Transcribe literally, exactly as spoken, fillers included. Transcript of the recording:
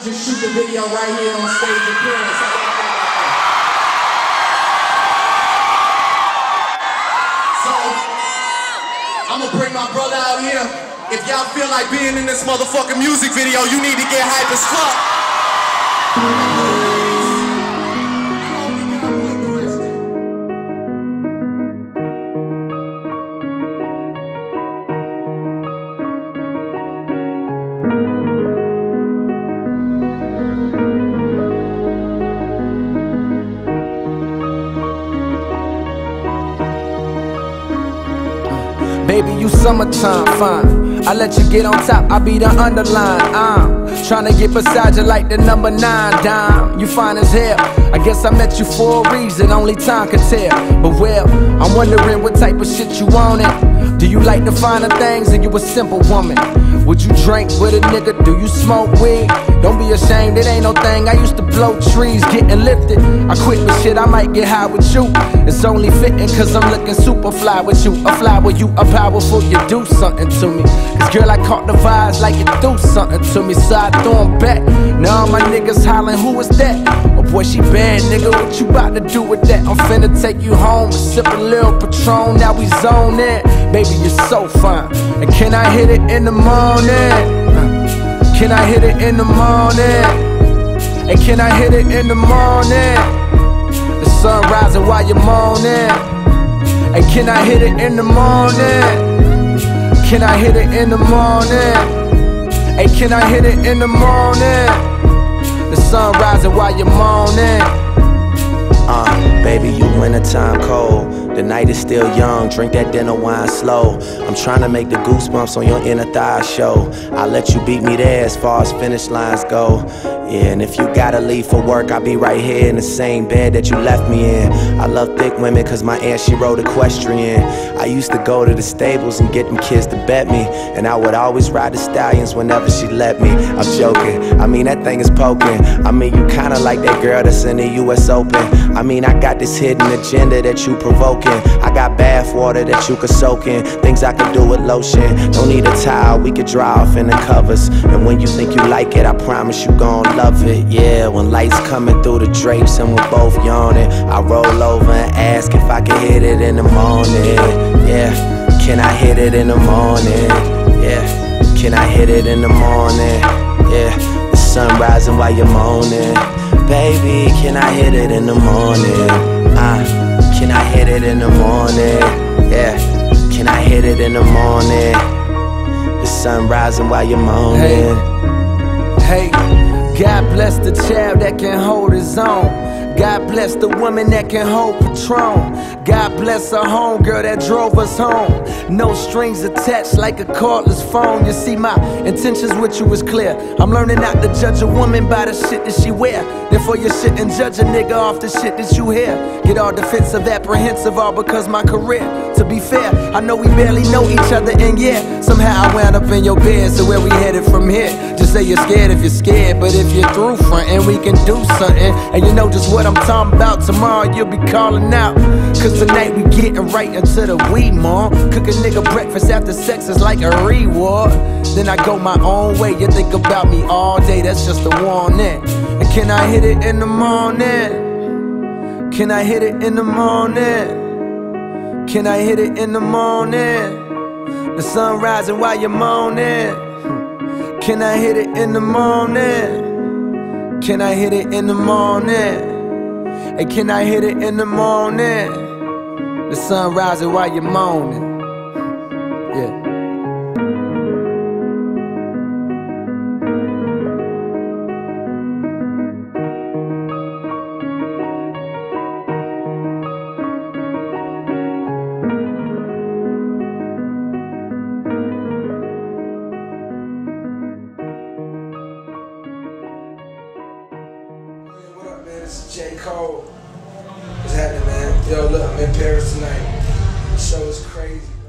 just shoot the video right here on stage appearance. So, I'm gonna bring my brother out here. If y'all feel like being in this motherfucking music video, you need to get hype as fuck. Baby, you summertime fine. I let you get on top, I be the underline. I'm tryna get beside you like the number nine dime. You fine as hell. I guess I met you for a reason, only time can tell. But well, I'm wondering what type of shit you wanted. Do you like the finer things, or you a simple woman? Would you drink with a nigga? Do you smoke weed? Don't be ashamed, it ain't no thing. I used to blow trees, getting lifted. I quit, but shit, I might get high with you. It's only fitting cause I'm looking super fly with you. A fly with you, a powerful, you do something to me. Cause girl, I caught the vibes like you do something to me. So I throw 'em back. Now all my niggas hollering, who is that? Oh boy, she bad, nigga, what you about to do with that? I'm finna take you home and sip a little Patron. Now we zone in. Baby, you're so fine. And can I hit it in the morning? Can I hit it in the morning? And can I hit it in the morning? The sun rising while you're moaning. And can I hit it in the morning? Can I hit it in the morning? Hey, can I hit it in the morning? The sun rising while you're moaning. Uh, baby, you wintertime cold. The night is still young, drink that dinner wine slow. I'm trying to make the goosebumps on your inner thigh show. I'll let you beat me there as far as finish lines go. Yeah, and if you gotta leave for work, I'll be right here in the same bed that you left me in. I love thick women cause my aunt, she rode equestrian. I used to go to the stables and get them kids to bet me, and I would always ride the stallions whenever she let me. I'm joking, I mean that thing is poking. I mean you kinda like that girl that's in the U S Open. I mean I got this hidden agenda that you provoking. I got bath water that you could soak in, things I could do with lotion. Don't need a towel, we could dry off in the covers. And when you think you like it, I promise you gon' love it. Yeah, when lights coming through the drapes and we're both yawning, I roll over and ask if I can hit it in the morning. Yeah, can I hit it in the morning? Yeah, can I hit it in the morning? Yeah, the sun rising while you're moaning. Baby, can I hit it in the morning? Uh, Can I hit it in the morning? Yeah, can I hit it in the morning? The sun rising while you're moaning. Hey, hey, God bless the child that can hold his own. God bless the woman that can hold Patron. God bless her homegirl that drove us home. No strings attached like a cordless phone. You see, my intentions with you was clear. I'm learning not to judge a woman by the shit that she wear. Therefore you shouldn't judge a nigga off the shit that you hear. Get all defensive, apprehensive, all because my career. To be fair, I know we barely know each other, and yeah, somehow I wound up in your bed. So where we headed from here? Just say you're scared if you're scared, but if you're through frontin', we can do something. And you know just what I'm talking about. Tomorrow you'll be calling out, cause tonight we getting right into the weed, mom. Cook a nigga breakfast after sex is like a reward. Then I go my own way, you think about me all day, that's just a warning. And can I hit it in the morning? Can I hit it in the morning? Can I hit it in the morning? The sun rising while you're moaning. Can I hit it in the morning? Can I hit it in the morning? Hey, can I hit it in the morning? The sun rising while you're moaning. Yeah. This is J. Cole. What's happening, man? Yo, look, I'm in Paris tonight. The show is crazy.